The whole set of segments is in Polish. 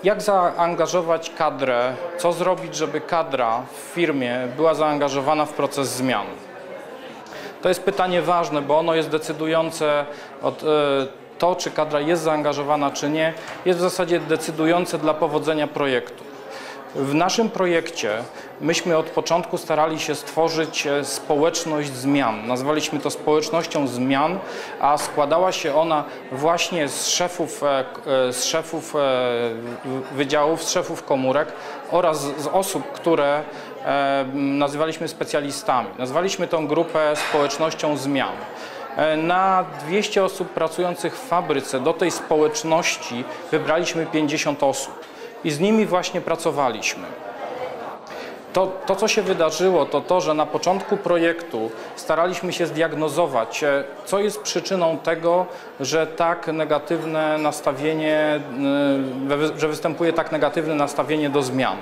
Jak zaangażować kadrę, co zrobić, żeby kadra w firmie była zaangażowana w proces zmian? To jest pytanie ważne, bo ono jest decydujące to, czy kadra jest zaangażowana, czy nie, jest w zasadzie decydujące dla powodzenia projektu. W naszym projekcie myśmy od początku starali się stworzyć społeczność zmian. Nazwaliśmy to społecznością zmian, a składała się ona właśnie z szefów wydziałów, z szefów komórek oraz z osób, które nazywaliśmy specjalistami. Nazwaliśmy tą grupę społecznością zmian. Na 200 osób pracujących w fabryce do tej społeczności wybraliśmy 50 osób i z nimi właśnie pracowaliśmy. To, co się wydarzyło, to to, że na początku projektu staraliśmy się zdiagnozować, co jest przyczyną tego, że że występuje tak negatywne nastawienie do zmian.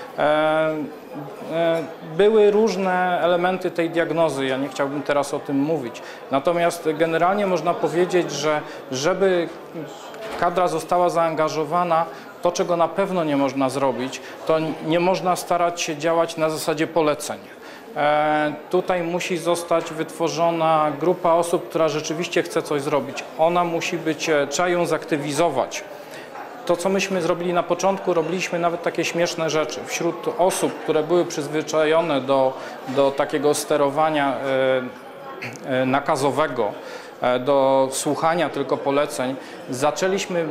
Były różne elementy tej diagnozy, ja nie chciałbym teraz o tym mówić. Natomiast generalnie można powiedzieć, że żeby kadra została zaangażowana, to, czego na pewno nie można zrobić, to nie można starać się działać na zasadzie poleceń. Tutaj musi zostać wytworzona grupa osób, która rzeczywiście chce coś zrobić. Ona musi być, trzeba ją zaktywizować. To, co myśmy zrobili na początku, robiliśmy nawet takie śmieszne rzeczy. Wśród osób, które były przyzwyczajone do takiego sterowania nakazowego, do słuchania tylko poleceń, zaczęliśmy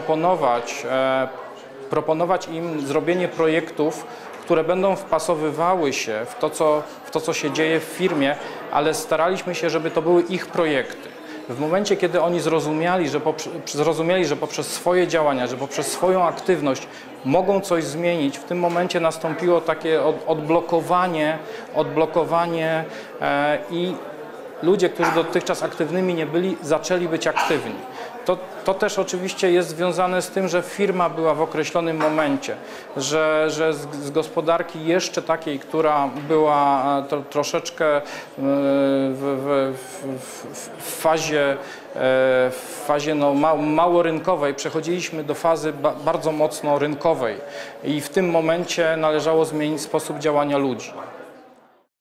proponować im zrobienie projektów, które będą wpasowywały się w to, co się dzieje w firmie, ale staraliśmy się, żeby to były ich projekty. W momencie, kiedy oni zrozumieli, że poprzez swoje działania, że poprzez swoją aktywność mogą coś zmienić, w tym momencie nastąpiło takie odblokowanie i ludzie, którzy dotychczas aktywnymi nie byli, zaczęli być aktywni. To też oczywiście jest związane z tym, że firma była w określonym momencie, że z gospodarki jeszcze takiej, która była troszeczkę w fazie mało rynkowej, przechodziliśmy do fazy bardzo mocno rynkowej i w tym momencie należało zmienić sposób działania ludzi.